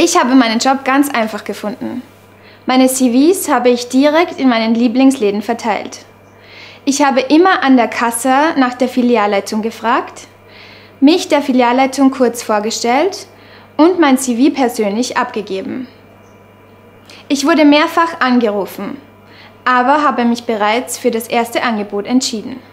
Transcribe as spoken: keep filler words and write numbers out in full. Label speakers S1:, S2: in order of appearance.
S1: Ich habe meinen Job ganz einfach gefunden. Meine C Vs habe ich direkt in meinen Lieblingsläden verteilt. Ich habe immer an der Kasse nach der Filialleitung gefragt, mich der Filialleitung kurz vorgestellt und mein C V persönlich abgegeben. Ich wurde mehrfach angerufen, aber habe mich bereits für das erste Angebot entschieden.